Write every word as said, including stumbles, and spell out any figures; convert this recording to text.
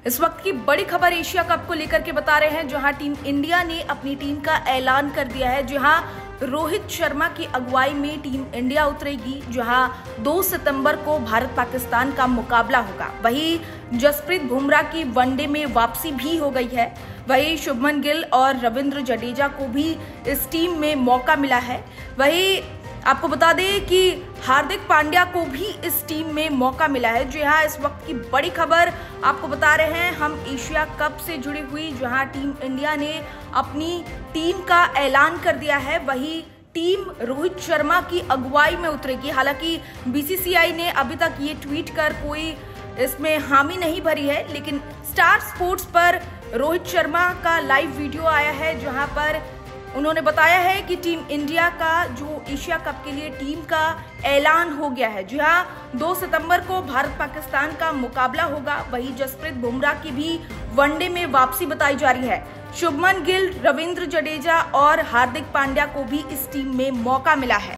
इस वक्त की बड़ी खबर एशिया कप को लेकर के बता रहे हैं, जहां टीम इंडिया ने अपनी टीम का ऐलान कर दिया है। जहां रोहित शर्मा की अगुवाई में टीम इंडिया उतरेगी, जहां दो सितंबर को भारत पाकिस्तान का मुकाबला होगा। वहीं जसप्रीत बुमराह की वनडे में वापसी भी हो गई है। वहीं शुभमन गिल और रविंद्र जडेजा को भी इस टीम में मौका मिला है। वहीं आपको बता दें कि हार्दिक पांड्या को भी इस टीम में मौका मिला है। जी हाँ, इस वक्त की बड़ी खबर आपको बता रहे हैं हम एशिया कप से जुड़ी हुई, जहां टीम इंडिया ने अपनी टीम का ऐलान कर दिया है। वही टीम रोहित शर्मा की अगुवाई में उतरेगी। हालांकि बीसीसीआई ने अभी तक ये ट्वीट कर कोई इसमें हामी नहीं भरी है, लेकिन स्टार स्पोर्ट्स पर रोहित शर्मा का लाइव वीडियो आया है, जहां पर उन्होंने बताया है कि टीम इंडिया का जो एशिया कप के लिए टीम का ऐलान हो गया है। जी हाँ, दो सितंबर को भारत पाकिस्तान का मुकाबला होगा। वहीं जसप्रीत बुमराह की भी वनडे में वापसी बताई जा रही है। शुभमन गिल, रविंद्र जडेजा और हार्दिक पांड्या को भी इस टीम में मौका मिला है।